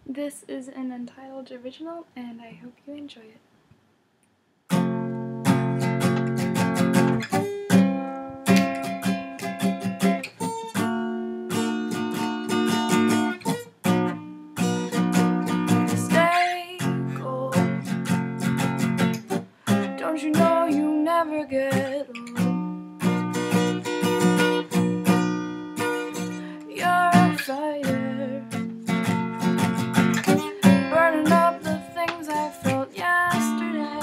This is an Untitled original, and I hope you enjoy it. Stay cool. Don't you know you never get old? You're a fire, burning up the things I felt yesterday.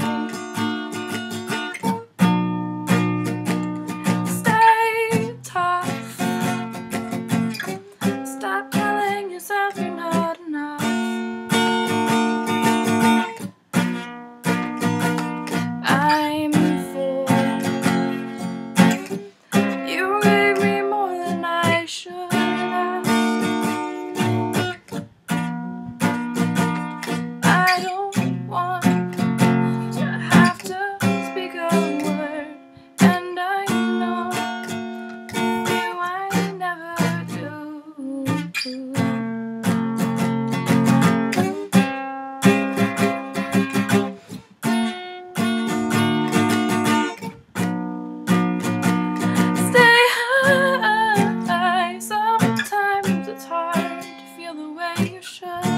Stay tough. Stop telling yourself you're not enough. I'm full. You gave me more than I should have. I don't want to have to speak a word, and I know you I never do. Stay high. Sometimes it's hard to feel the way you should.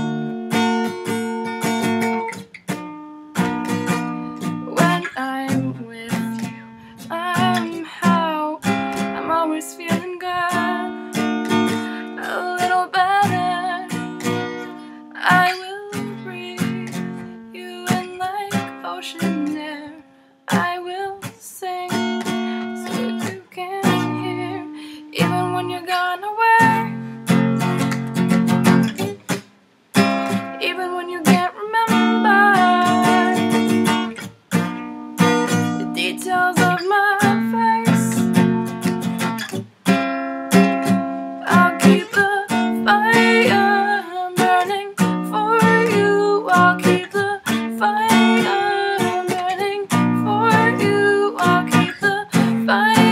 When I'm with you, somehow I'm always feeling good, a little better. I will breathe you in like ocean air. I will sing so you can hear, even when you're gone away, even when you can't remember the details of my face. I'll keep the fire burning for you. I'll keep the fire burning for you. I'll keep the fire